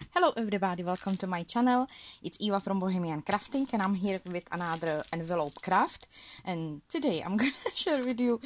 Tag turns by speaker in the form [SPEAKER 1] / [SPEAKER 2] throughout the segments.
[SPEAKER 1] Hello everybody, welcome to my channel. It's Eva from Bohemian Crafting and I'm here with another envelope craft, and today I'm gonna share with you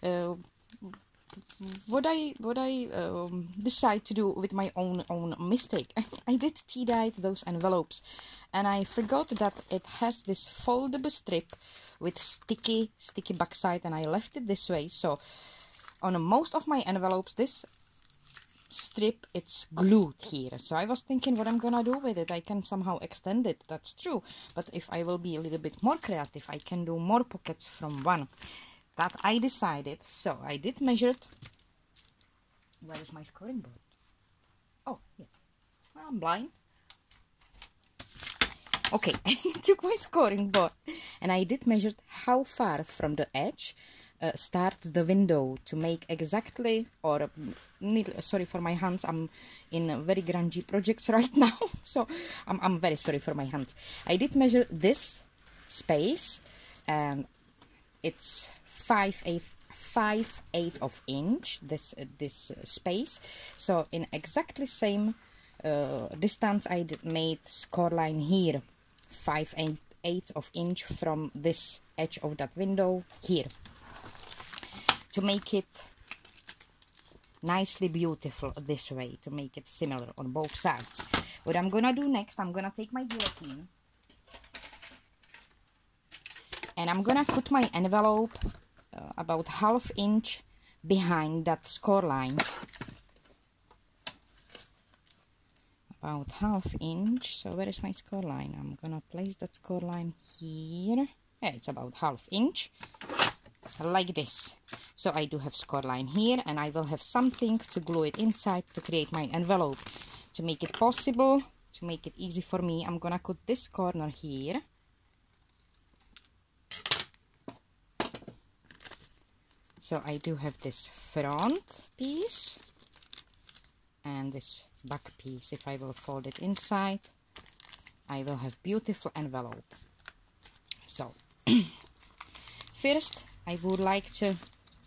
[SPEAKER 1] what I decide to do with my own mistake. I did tea-dye those envelopes and I forgot that it has this foldable strip with sticky backside, and I left it this way. So on most of my envelopes this strip, it's glued here. So I was thinking what I'm gonna do with it. I can somehow extend it, that's true, but if I will be a little bit more creative, I can do more pockets from one. That I decided. So I did measure it. Where is my scoring board? Oh yeah, well, I'm blind. Okay, I took my scoring board and I did measure how far from the edge starts the window to make exactly, or sorry for my hands, I'm in very grungy projects right now, so I'm very sorry for my hands. I did measure this space and it's 5/8 of inch, this space. So in exactly same distance I did made score line here, 5/8 of inch from this edge of that window here, to make it nicely beautiful this way, to make it similar on both sides. What I'm gonna do next, I'm gonna take my guillotine and I'm gonna cut my envelope about 1/2 inch behind that score line. About 1/2 inch. So where is my score line? I'm gonna place that score line here. Yeah, it's about 1/2 inch, like this. So I do have score line here, and I will have something to glue it inside to create my envelope. To make it possible, to make it easy for me, I'm gonna cut this corner here. So I do have this front piece and this back piece. If I will fold it inside, I will have beautiful envelope. So first I would like to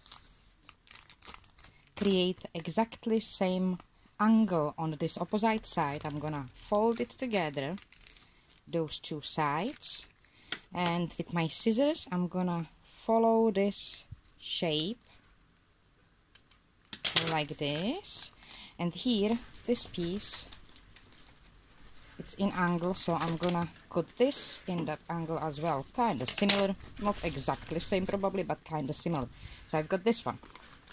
[SPEAKER 1] create exactly same angle on this opposite side. I'm gonna fold it together, those two sides, and with my scissors I'm gonna follow this shape like this. And here, this piece, it's in angle, so I'm gonna cut this in that angle as well. Kind of similar, not exactly same probably, but kind of similar. So I've got this one.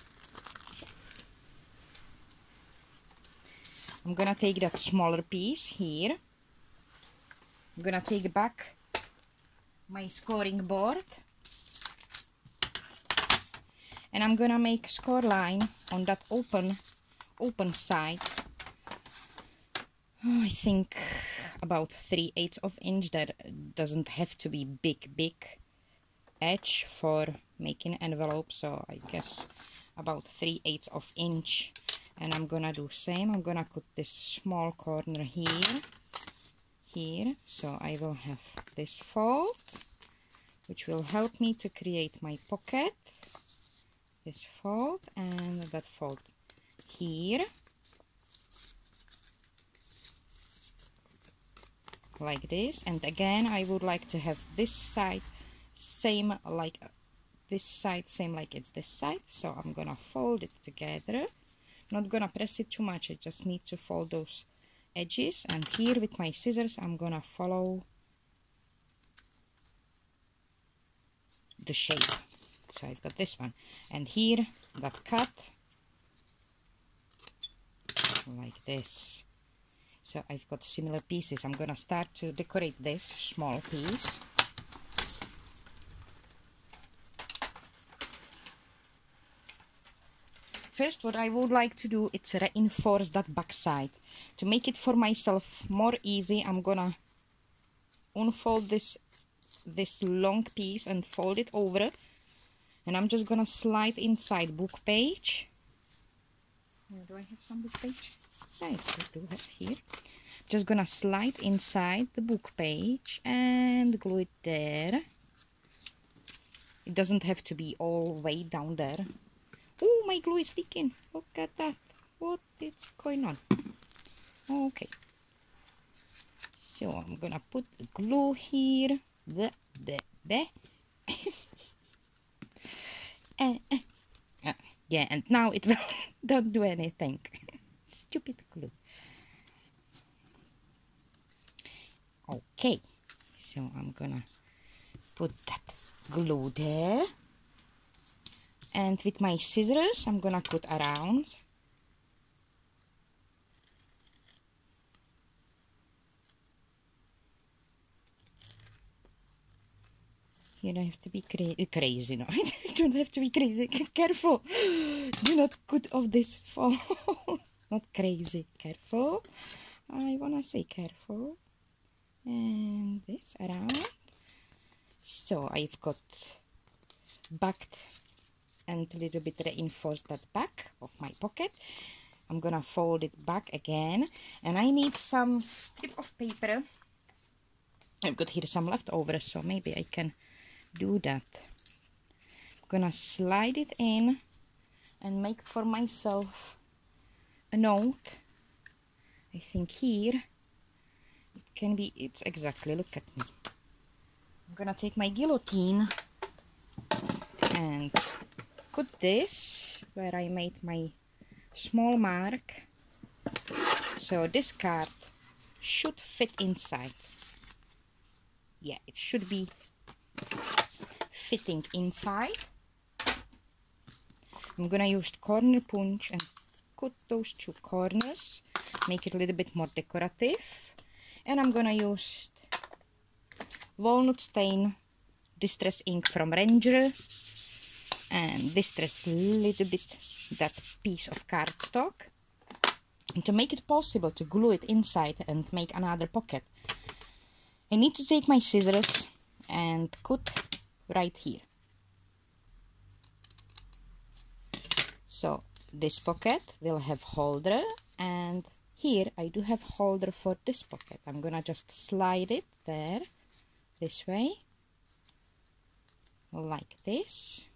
[SPEAKER 1] I'm gonna take that smaller piece here. I'm gonna take back my scoring board. And I'm gonna make score line on that open side. Oh, I think about 3/8 of inch. That doesn't have to be big edge for making envelope, so I guess about 3/8 of inch. And I'm gonna do same. I'm gonna cut this small corner here, so I will have this fold, which will help me to create my pocket. This fold and that fold here, like this. And again I would like to have this side same like this side, same like it's this side. So I'm gonna fold it together, not gonna press it too much, I just need to fold those edges. And here with my scissors I'm gonna follow the shape. So I've got this one, and here that cut like this. So I've got similar pieces. I'm gonna start to decorate this small piece. First, what I would like to do is reinforce that back side. To make it for myself more easy, I'm gonna unfold this long piece and fold it over. And I'm just gonna slide inside book page. Do I have some book page? Yes, I do have here. Just gonna slide inside the book page and glue it there. It doesn't have to be all way down there. Oh, my glue is leaking. Look at that. What is going on? Okay. So I'm gonna put the glue here. The. Yeah, and now it will don't do anything. Stupid glue. Okay, so I'm gonna put that glue there, and with my scissors I'm gonna cut around. You don't have to be crazy. No, you don't have to be crazy. Careful. Do not cut off this phone. Not crazy. Careful. I want to say careful. And this around. So I've got backed and a little bit reinforced that back of my pocket. I'm going to fold it back again. And I need some strip of paper. I've got here some leftovers, so maybe I can do that. I'm gonna slide it in and make for myself a note. I think here it can be, it's exactly, look at me. I'm gonna take my guillotine and cut this where I made my small mark. So this card should fit inside. Yeah, it should be fitting inside. I'm gonna use corner punch and cut those two corners, make it a little bit more decorative. And I'm gonna use walnut stain distress ink from Ranger and distress a little bit that piece of cardstock. And to make it possible to glue it inside and make another pocket, I need to take my scissors and cut right here. So this pocket will have holder, and here I do have holder for this pocket. I'm gonna just slide it there this way like this.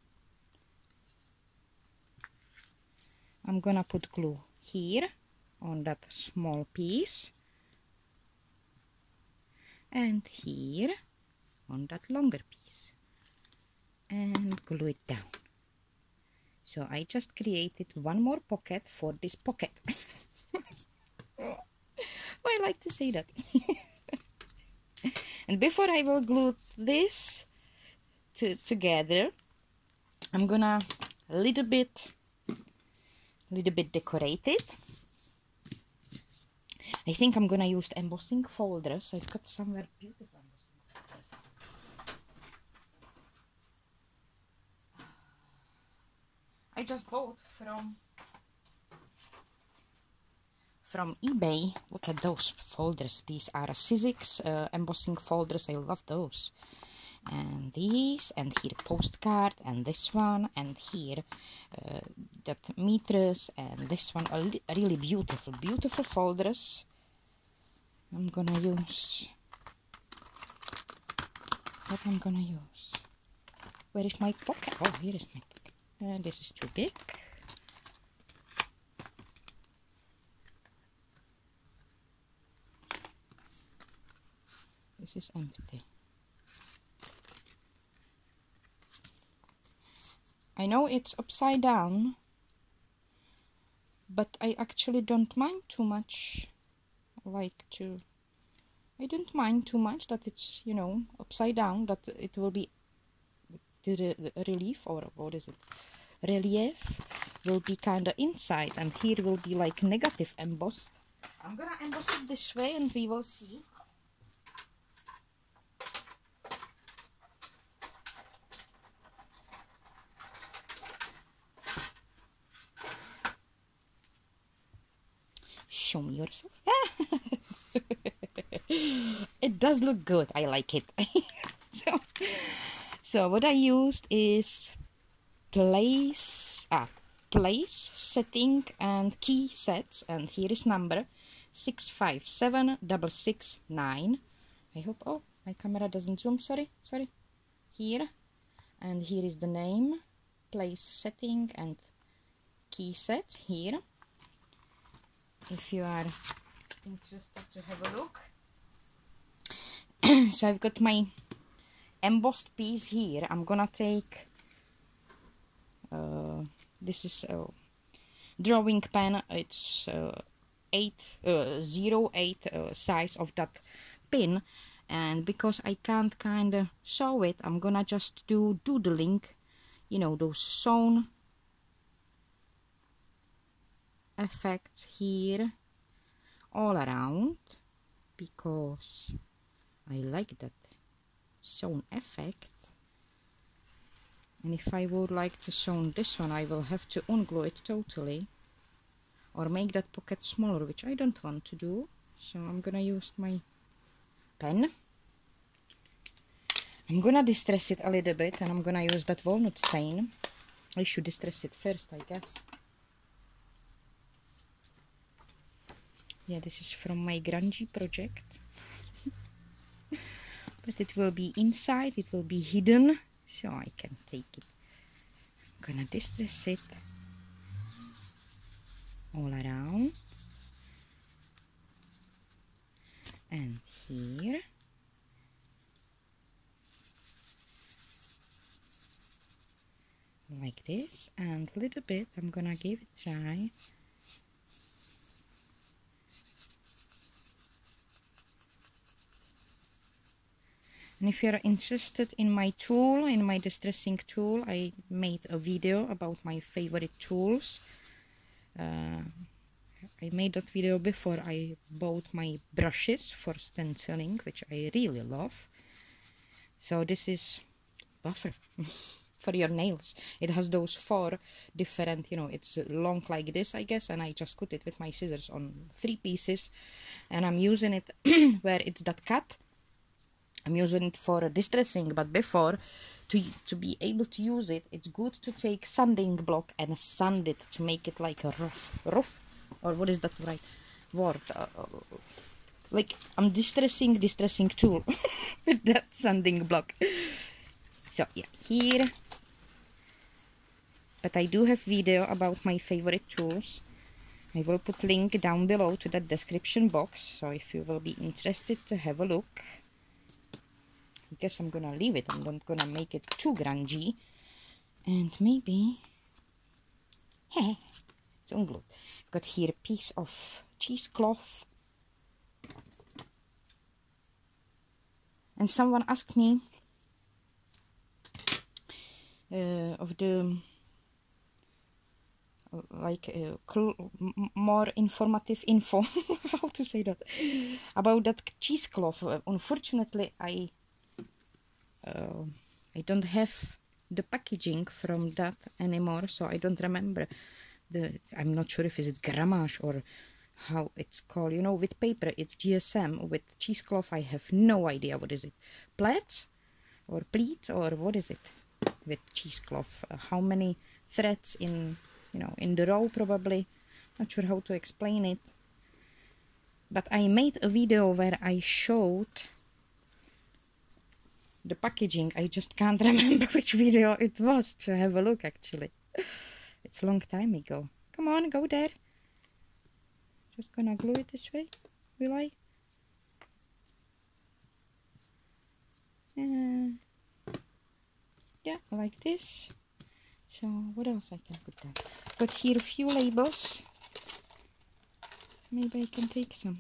[SPEAKER 1] I'm gonna put glue here on that small piece and here on that longer piece and glue it down. So I just created one more pocket for this pocket. I like to say that. And before I will glue this together, I'm gonna a little bit decorate it. I think I'm gonna use embossing folders. I've got somewhere beautiful embossing folders. I just bought from eBay. Look at those folders. These are Sizzix embossing folders. I love those. And these, and here postcard, and this one, and here that meters, and this one. Really beautiful folders. I'm gonna use. What I'm gonna use? Where is my pocket? Oh, here is my pocket. And this is too big. This is empty. I know it's upside down, but I actually don't mind too much. I don't mind too much that it's, you know, upside down, that it will be the relief, or what is it? Relief will be kind of inside, and here will be like negative embossed. I'm gonna emboss it this way and we will see. Show me yourself. It does look good. I like it. So what I used is place setting and key sets, and here is number 657669. I hope, oh, my camera doesn't zoom, sorry, here, and here is the name, place setting and key set here. If you are interested to have a look, So I've got my embossed piece here. I'm gonna take this is a drawing pen. It's 08 size of that pin, and because I can't kind of sew it, I'm gonna just do doodling, you know, those sewn effects here all around, because I like that sewn effect. And if I would like to sew this one, I will have to unglue it totally, or make that pocket smaller, which I don't want to do. So I'm gonna use my pen. I'm gonna distress it a little bit, and I'm gonna use that walnut stain. I should distress it first, I guess. Yeah, this is from my grungy project. But it will be inside, it will be hidden, so I can take it. I'm gonna distress it all around. And here. Like this, and a little bit I'm gonna give it a try. And if you're interested in my tool, in my distressing tool, I made a video about my favorite tools. I made that video before I bought my brushes for stenciling, which I really love. So this is buffer for your nails. It has those 4 different, you know, it's long like this, I guess, and I just cut it with my scissors on 3 pieces, and I'm using it where it's that cut. I'm using it for distressing, but before, to be able to use it, it's good to take sanding block and sand it to make it like a rough, or what is that right word? Like I'm distressing tool with that sanding block. So yeah, here. But I do have video about my favorite tools. I will put link down below to that description box, so if you will be interested to have a look. I guess I'm gonna leave it. I'm not gonna make it too grungy. And maybe... Hey, it's unglued. I've got here a piece of cheesecloth. And someone asked me of the... more informative info, how to say that, about that cheesecloth. Unfortunately, I don't have the packaging from that anymore, so I don't remember I'm not sure if it's grammage or how it's called. You know, with paper it's GSM, with cheesecloth I have no idea what is it, plaid or pleat, or what is it with cheesecloth, how many threads in, you know, in the row, probably. Not sure how to explain it, but I made a video where I showed the packaging. I just can't remember which video it was, to have a look actually. It's a long time ago. Come on, go there. Just gonna glue it this way, will I? Yeah, like this. So what else I can put there? Got here a few labels. Maybe I can take some.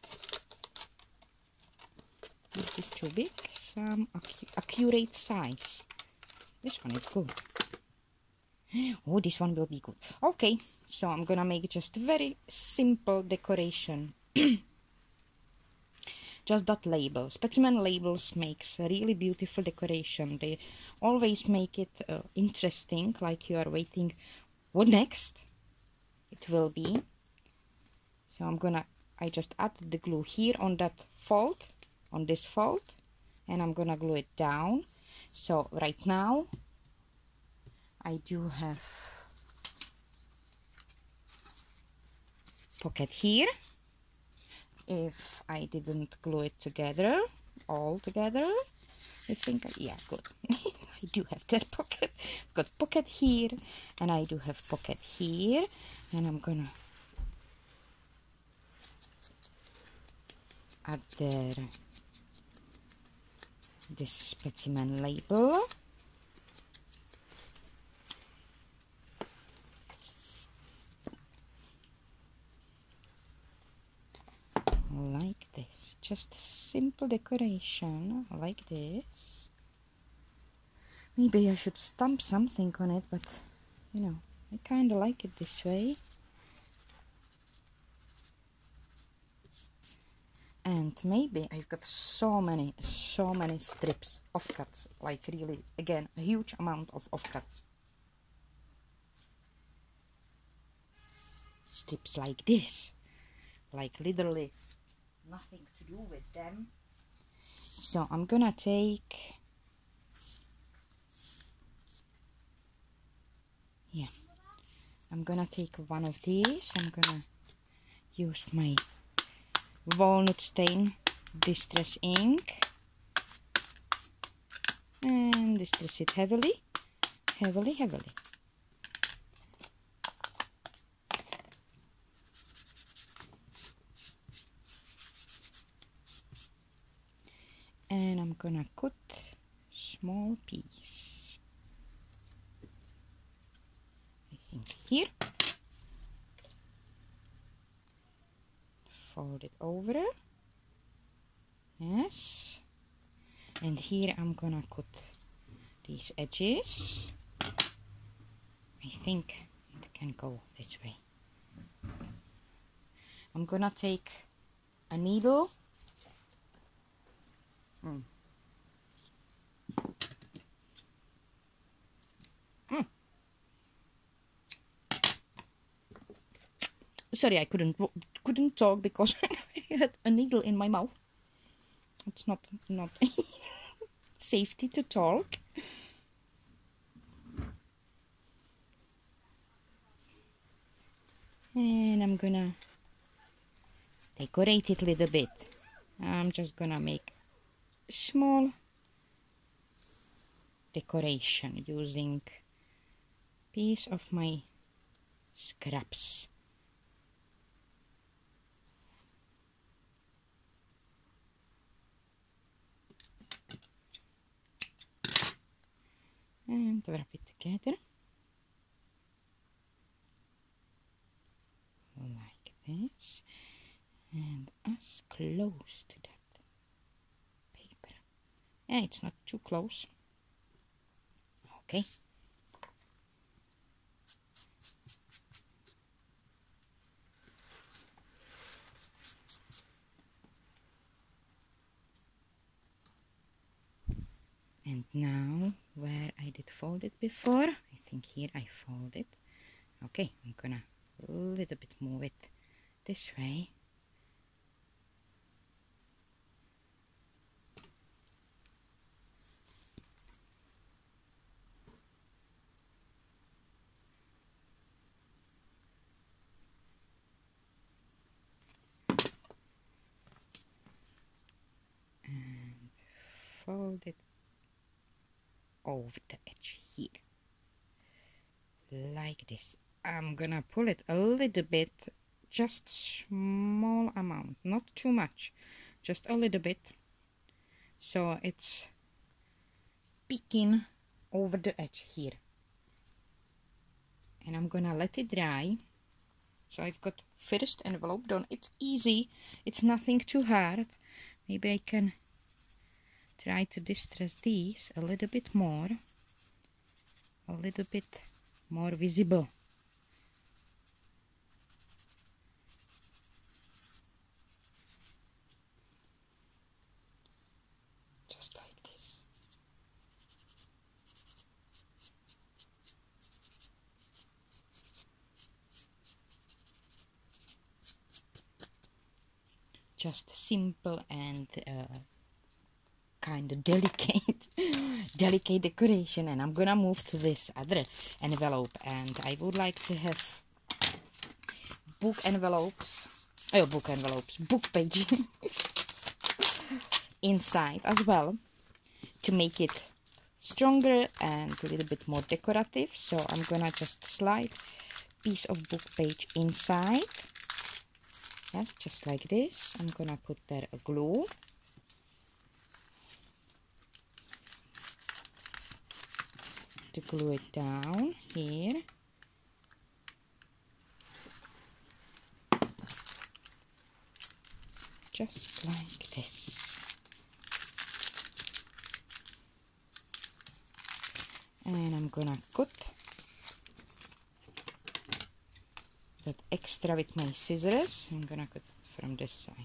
[SPEAKER 1] This is too big. Some accurate size. This one is good. Oh, this one will be good. Okay, so I'm gonna make just very simple decoration. Just that label. Specimen labels makes a really beautiful decoration. They always make it interesting, like you are waiting what next it will be. So I just add the glue here on that fold, on this fold, and I'm gonna glue it down. So right now I do have pocket here. If I didn't glue it together, all together, I think, yeah, good. I do have that pocket. I've got pocket here, and I do have pocket here, and I'm gonna add there this specimen label. Like this, just a simple decoration like this. Maybe I should stamp something on it, but you know, I kind of like it this way. And maybe I've got so many strips, offcuts, like really, again, a huge amount of offcuts. Strips like this, like literally nothing to do with them. So I'm gonna take, I'm gonna take one of these. I'm gonna use my walnut stain distress ink and distress it heavily. And I'm gonna cut small piece, I think here, fold it over, yes, and here I'm gonna cut these edges. I think it can go this way. I'm gonna take a needle. Sorry, I couldn't talk because I had a needle in my mouth. It's not safety to talk. And I'm gonna decorate it a little bit. I'm just gonna make small decoration using piece of my scraps. And wrap it together like this, and as close to that paper. Yeah, it's not too close. Okay. And now, where I did fold it before, I think here I fold it. Okay, I'm gonna a little bit move it this way. And fold it over the edge here. Like this. I'm gonna pull it a little bit, just small amount, not too much, just a little bit, so it's peeking over the edge here. And I'm gonna let it dry. So I've got first envelope done. It's easy, it's nothing too hard. Maybe I can try to distress these a little bit more visible. Just like this. Just simple and kind of delicate decoration. And I'm gonna move to this other envelope, and I would like to have book pages inside as well, to make it stronger and a little bit more decorative. So I'm gonna just slide piece of book page inside. Yes, just like this. I'm gonna put there a glue. to glue it down here. Just like this. And I'm gonna cut that extra with my scissors. I'm gonna cut it from this side.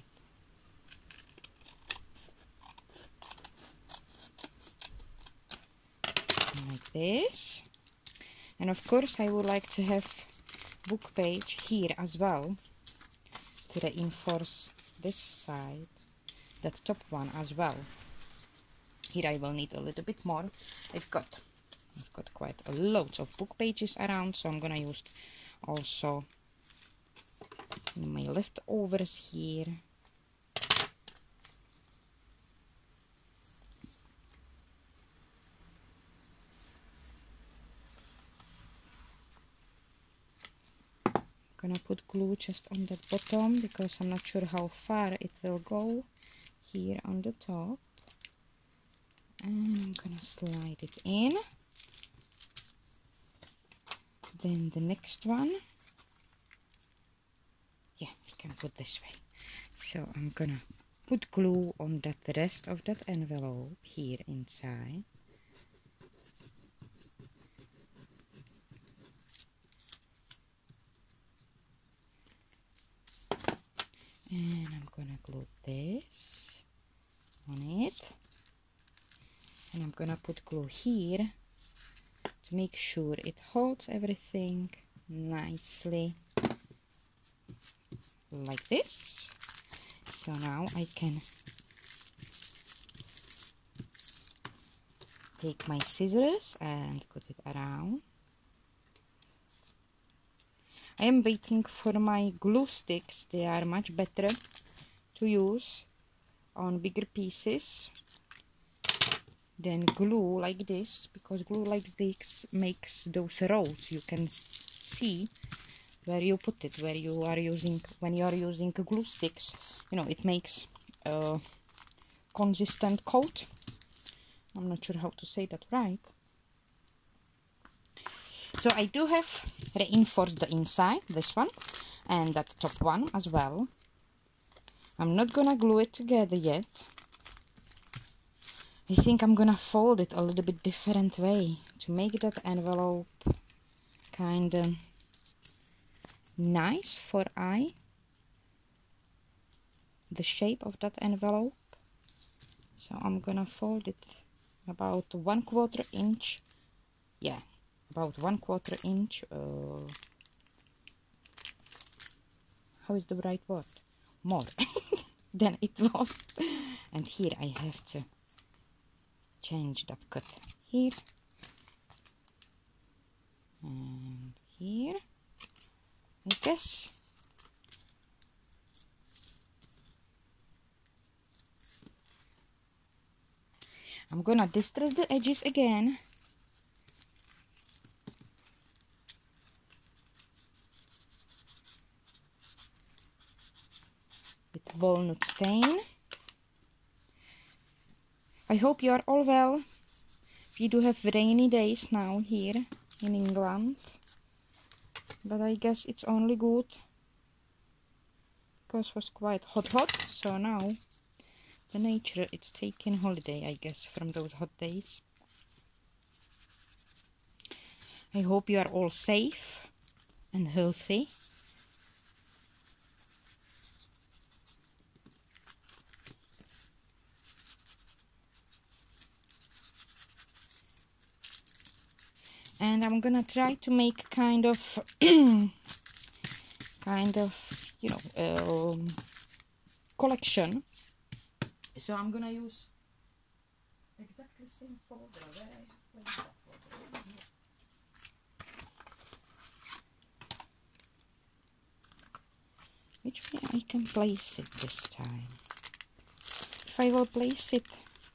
[SPEAKER 1] Like this. And of course I would like to have book page here as well to reinforce this side, that top one as well. Here I will need a little bit more. I've got quite a lot of book pages around, so I'm gonna use also my leftovers here. Gonna put glue just on the bottom because I'm not sure how far it will go here on the top, and I'm gonna slide it in. Then the next one, yeah, we can put this way. So I'm gonna put glue on the rest of that envelope here inside. And I'm gonna glue this on it, and I'm gonna put glue here to make sure it holds everything nicely like this. So now I can take my scissors and cut it around. I am waiting for my glue sticks. They are much better to use on bigger pieces than glue like this, because glue like this makes those rolls. You can see where you put it, where you are using, when you are using glue sticks, you know, it makes a consistent coat. I'm not sure how to say that right. So I do have reinforced the inside, this one, and that top one as well. I'm not gonna glue it together yet. I think I'm gonna fold it a little bit different way to make that envelope kinda nice for eye. The shape of that envelope. So I'm gonna fold it about 1/4 inch. Yeah, about 1/4 inch. How is the right word? More than it was. And here I have to change that cut here and here, I guess. I'm gonna distress the edges again. With walnut stain. I hope you are all well. We do have rainy days now here in England, but I guess it's only good because it was quite hot, so now the nature it's taking holiday, I guess, from those hot days. I hope you are all safe and healthy. And I'm gonna try to make kind of you know, collection. So I'm gonna use exactly the same folder. Where I have placed that folder. Which way I can place it this time? If I will place it,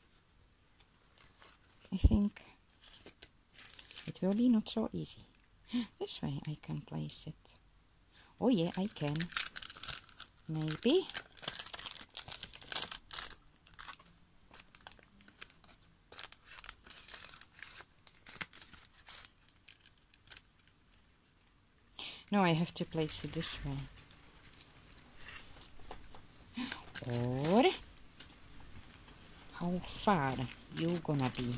[SPEAKER 1] I think it will be not so easy. This way I can place it. Oh yeah, I can. Maybe. No, I have to place it this way. Or how far you gonna be?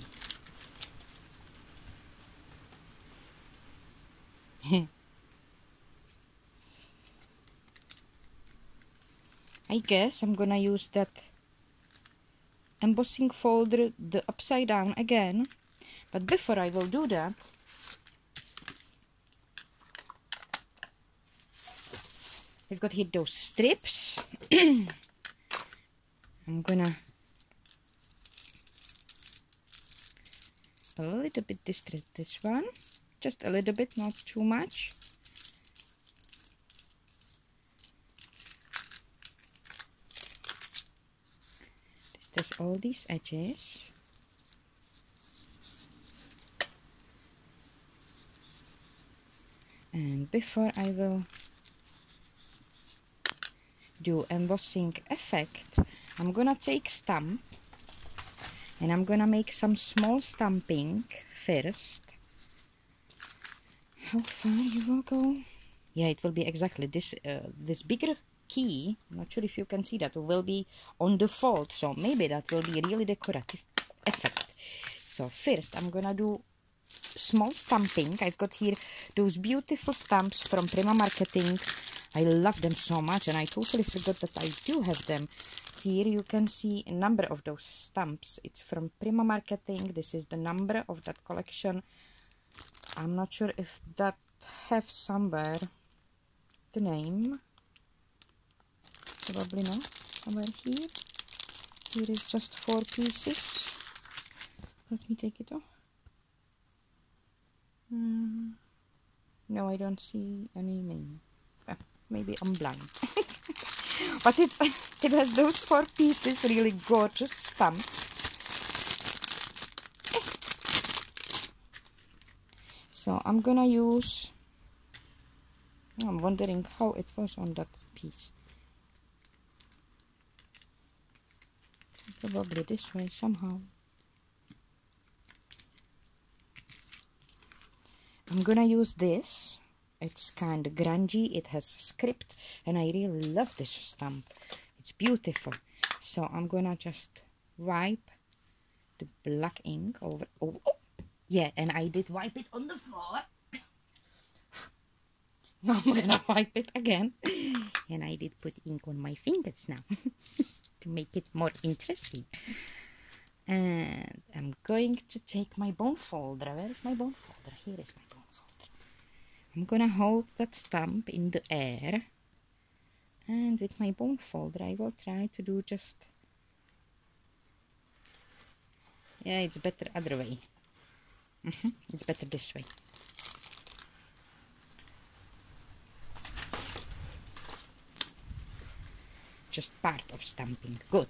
[SPEAKER 1] I guess I'm gonna use that embossing folder the upside down again, but before I will do that, I've got here those strips. I'm gonna a little bit distress this one, just a little bit, not too much. Distress all these edges. And before I will do embossing effect, I'm gonna take stamp and I'm gonna make some small stamping first. How far you will go? Yeah, it will be exactly this. This bigger key, I'm not sure if you can see that, will be on the fold, so maybe that will be really decorative effect. So first I'm gonna do small stamping. I've got here those beautiful stamps from Prima Marketing. I love them so much, and I totally forgot that I do have them. Here you can see a number of those stamps. It's from Prima Marketing. This is the number of that collection. I'm not sure if that have somewhere the name. Probably not. Somewhere here. Here is just 4 pieces. Let me take it off. No, I don't see any name. Maybe I'm blind. But it has those 4 pieces, really gorgeous stamps. So I'm gonna use, I'm wondering how it was on that piece. Probably this way somehow. I'm gonna use this. It's kind of grungy, it has script, and I really love this stamp. It's beautiful. So I'm gonna just wipe the black ink over. Oh, yeah, and I did wipe it on the floor. Now I'm gonna wipe it again. And I did put ink on my fingers now to make it more interesting. And I'm going to take my bone folder. Where is my bone folder? Here is my bone folder. I'm gonna hold that stamp in the air, and with my bone folder I will try to do just, yeah, it's better other way. It's better this way. Just part of stamping. Good.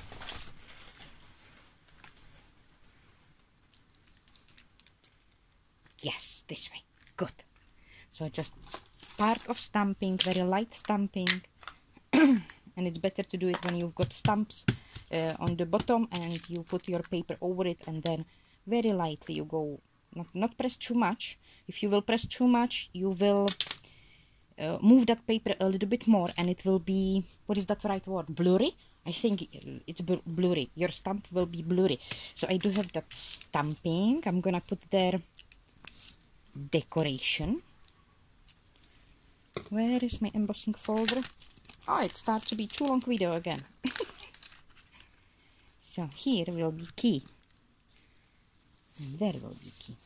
[SPEAKER 1] Yes, this way. Good. So just part of stamping, very light stamping. And it's better to do it when you've got stamps on the bottom and you put your paper over it, and then very lightly you go, not press too much. If you will press too much, you will move that paper a little bit more, and it will be, what is that right word, blurry? I think it's blurry. Your stamp will be blurry. So I do have that stamping. I'm gonna put there decoration. Where is my embossing folder? Oh, it starts to be too long video again. So here will be key, and there will be key.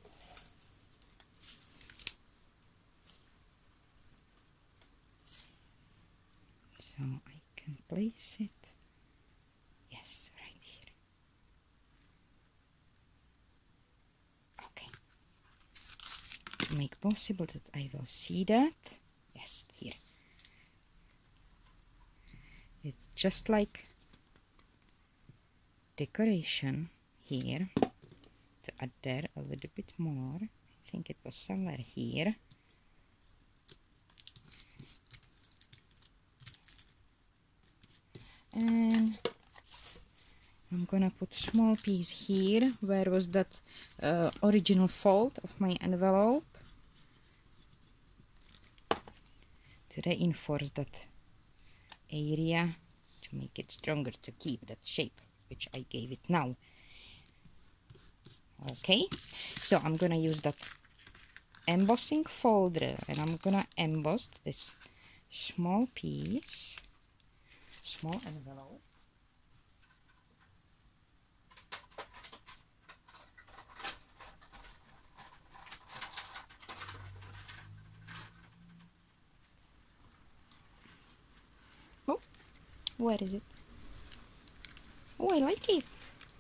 [SPEAKER 1] So I can place it, yes, right here. Okay. To make possible that I will see that, yes, here. It's just like decoration here. To add there a little bit more. I think it was somewhere here. And I'm gonna put small piece here. Where was that original fold of my envelope? reinforce that area to make it stronger, to keep that shape which I gave it now. Okay, so I'm gonna use that embossing folder and I'm gonna emboss this small piece, small envelope. Oh, where is it? Oh, I like it.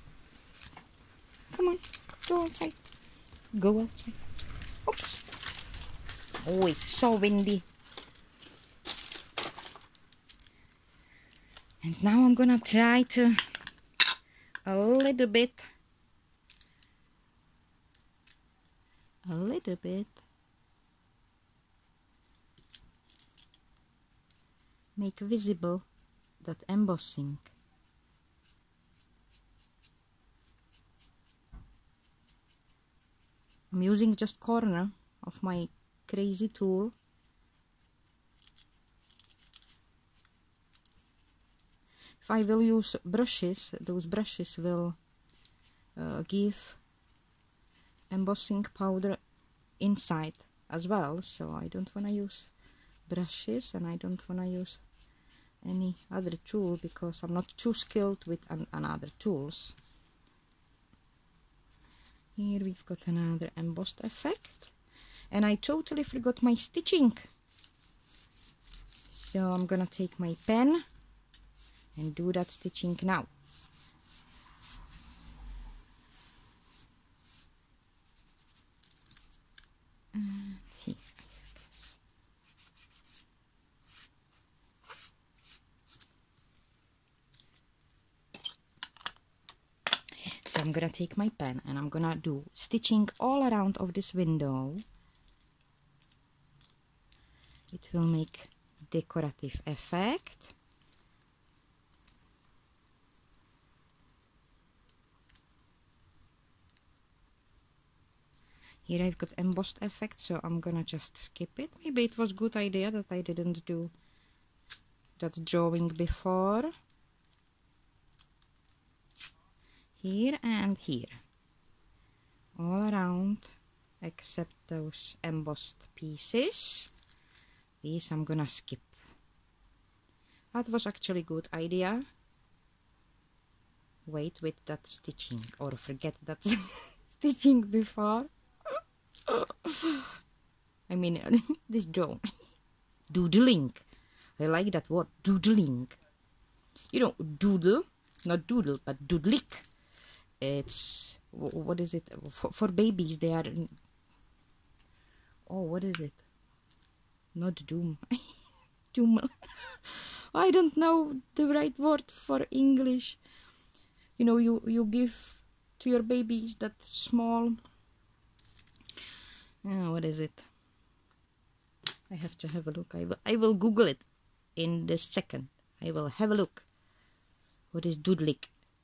[SPEAKER 1] Come on, go outside. Go outside. Oops. Oh, it's so windy. And now I'm gonna try to a little bit make visible that embossing. I'm using just corner of my crazy tool. If I will use brushes, those brushes will give embossing powder inside as well, so I don't want to use brushes and I don't want to use any other tool because I'm not too skilled with another tools. Here we've got another embossed effect, and I totally forgot my stitching, so I'm gonna take my pen and do that stitching now. And here. So I'm gonna take my pen and I'm gonna do stitching all around of this window. It will make decorative effect. Here I've got embossed effect, so I'm gonna just skip it. Maybe it was good idea that I didn't do that drawing before. Here and here. All around except those embossed pieces. These I'm gonna skip. That was actually a good idea. Wait with that stitching or forget that stitching before. I mean, this drawing. Doodling. I like that word, doodling. You know, doodle, not doodle, but doodlick. It's, what is it? For babies, they are, oh, what is it? Not doom. Doom. I don't know the right word for English. You know, you give to your babies that small, what is it? I have to have a look. I will Google it in the second. I will have a look. What is doodlick?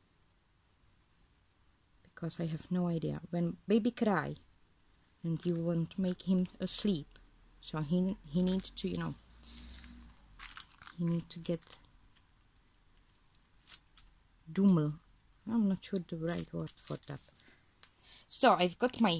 [SPEAKER 1] Because I have no idea. When baby cry and you want to make him asleep, so he needs to, you know, he needs to get doomel. I'm not sure the right word for that. So I've got my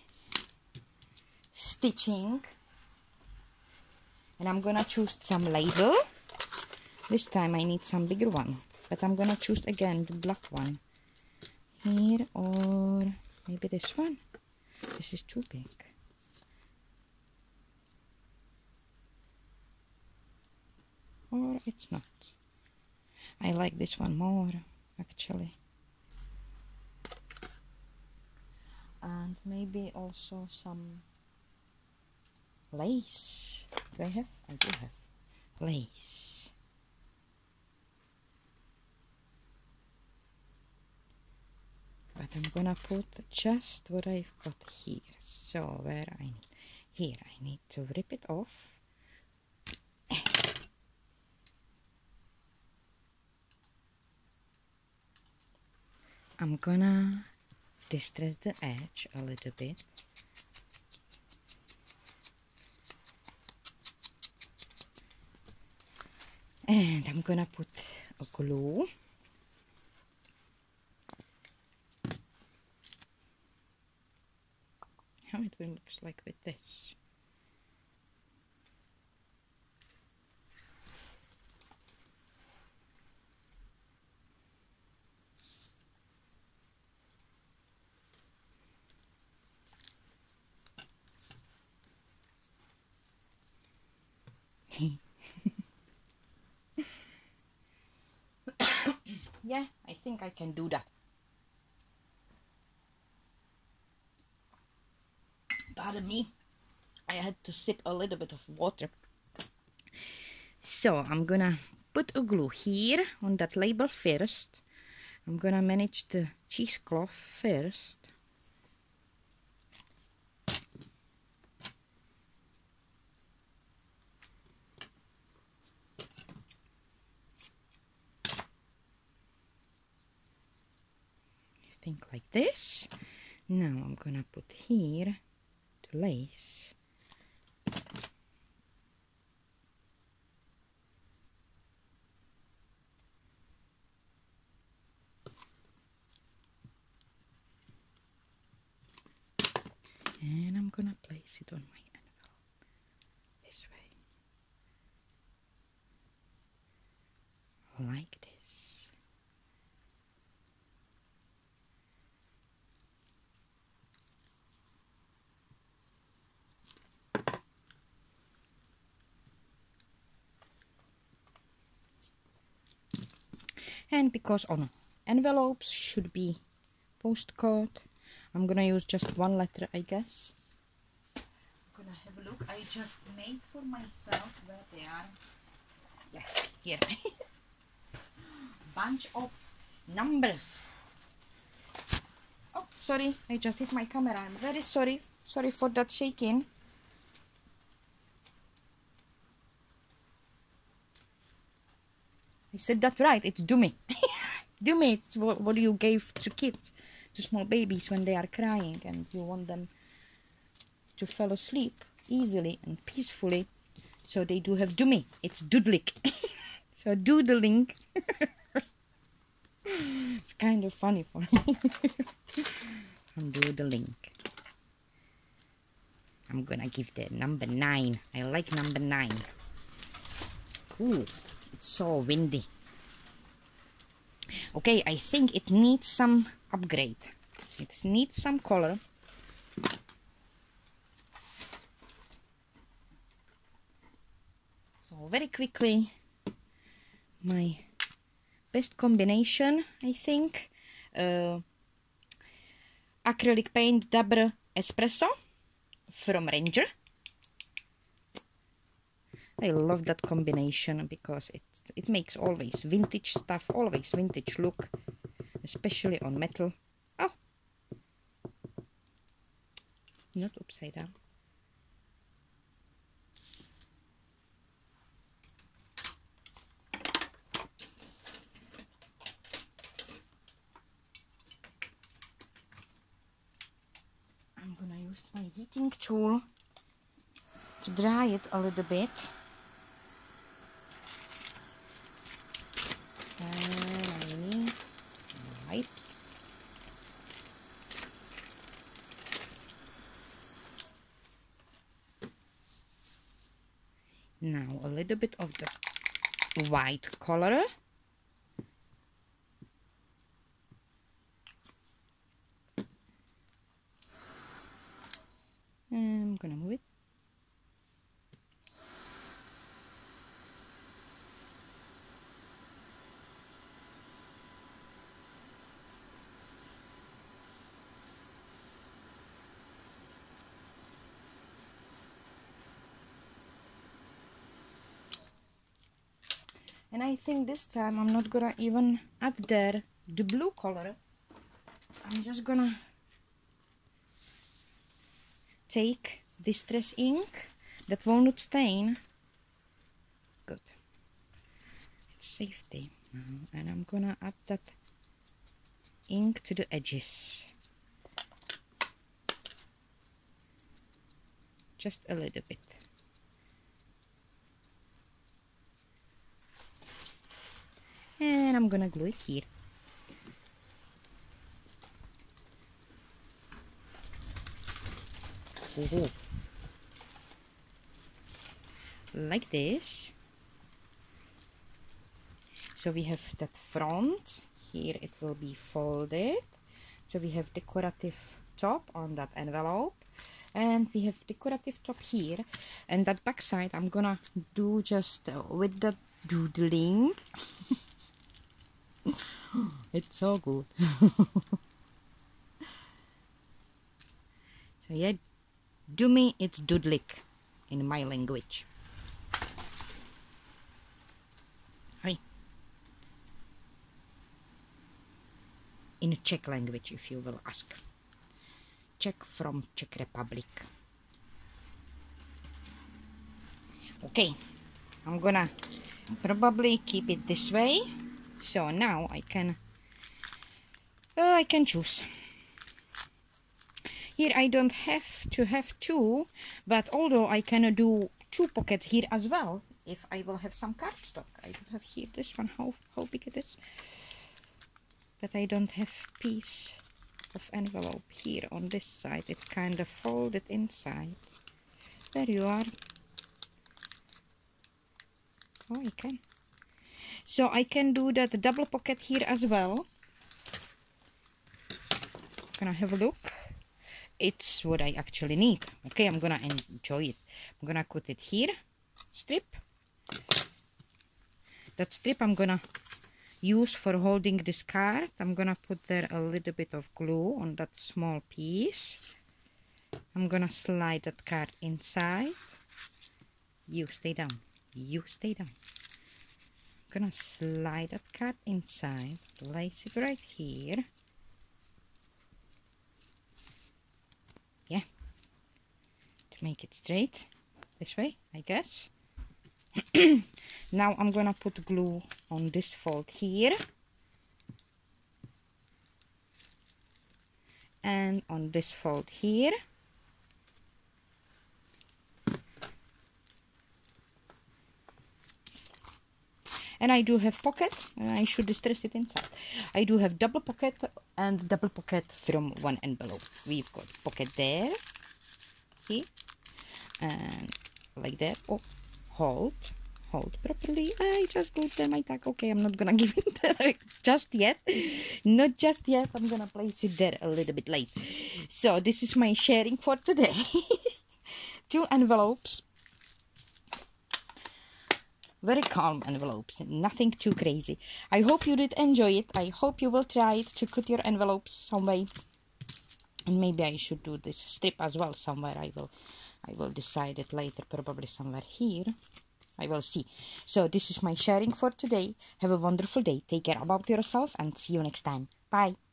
[SPEAKER 1] stitching and I'm gonna choose some label. This time I need some bigger one, but I'm gonna choose again the black one here, or maybe this one. This is too big. Or it's not. I like this one more actually. And maybe also some lace. Do I have? I do have lace. But I'm gonna put just what I've got here. So where I need, here I need to rip it off. I'm gonna distress the edge a little bit. I'm gonna put a glue. How it looks like with this. Yeah, I think I can do that. Pardon me, I had to sip a little bit of water. So I'm gonna put a glue here on that label first. I'm gonna manage the cheesecloth first. I think like this. Now I'm gonna put here the lace. And I'm gonna place it on my envelope this way, like this. And because on envelopes should be postcard, I'm gonna use just one letter, I guess. I'm gonna have a look. I just made for myself where they are. Yes, here. Bunch of numbers. Oh, sorry, I just hit my camera. I'm very sorry. Sorry for that shaking. I said that right. It's dummy. Dummy, it's what you gave to kids, to small babies when they are crying and you want them to fall asleep easily and peacefully. So they do have dummy. It's doodlik. So doodling. It's kind of funny for me. I'm doodling. I'm gonna give the number 9. I like number 9. Ooh, it's so windy. Okay, I think it needs some upgrade. It needs some color. So very quickly, my best combination, I think, acrylic paint Dabber Espresso from Ranger. I love that combination because it makes always vintage stuff, always vintage look, especially on metal. Oh, not upside down. I'm gonna use my heating tool to dry it a little bit. And I need wipes. Now a little bit of the white color. I'm gonna move it. And I think this time I'm not gonna even add there the blue color. I'm just gonna take Distress ink, that will not stain. Good. It's safety now. And I'm gonna add that ink to the edges. Just a little bit. and I'm gonna glue it here. Ooh. Like this. So we have that front. Here it will be folded. So we have decorative top on that envelope. And we have decorative top here. And that back side I'm gonna do just with the doodling. It's so good. So yeah, do me it's doodlik in my language. Hi. In Czech language, if you will ask. Czech from Czech Republic. Okay, I'm gonna probably keep it this way. So now I can choose. Here I don't have to have two, but although I can do two pockets here as well, if I will have some cardstock. I do have here this one, how big it is. But I don't have piece of envelope here on this side. It's kind of folded inside. There you are. Oh, I can. So I can do that double pocket here as well. Gonna have a look. It's what I actually need. Okay, I'm gonna enjoy it. I'm gonna put it here. Strip. That strip I'm gonna use for holding this card. I'm gonna put there a little bit of glue on that small piece. I'm gonna slide that card inside. You stay down. You stay down. I'm gonna slide that card inside. Place it right here. Yeah. To make it straight. This way, I guess. Now I'm gonna put glue on this fold here and on this fold here. And I do have pocket, and I should distress it inside. I do have double pocket and double pocket from one envelope. We've got pocket there, here, and like that. Oh, hold properly. I just got there my tag. Okay, I'm not gonna give it there just yet. Not just yet. I'm gonna place it there a little bit late. So this is my sharing for today. 2 envelopes. Very calm envelopes, nothing too crazy. I hope you did enjoy it. I hope you will try it to cut your envelopes some way. And maybe I should do this strip as well somewhere. I will decide it later, probably somewhere here. I will see. So this is my sharing for today. Have a wonderful day. Take care about yourself and see you next time. Bye.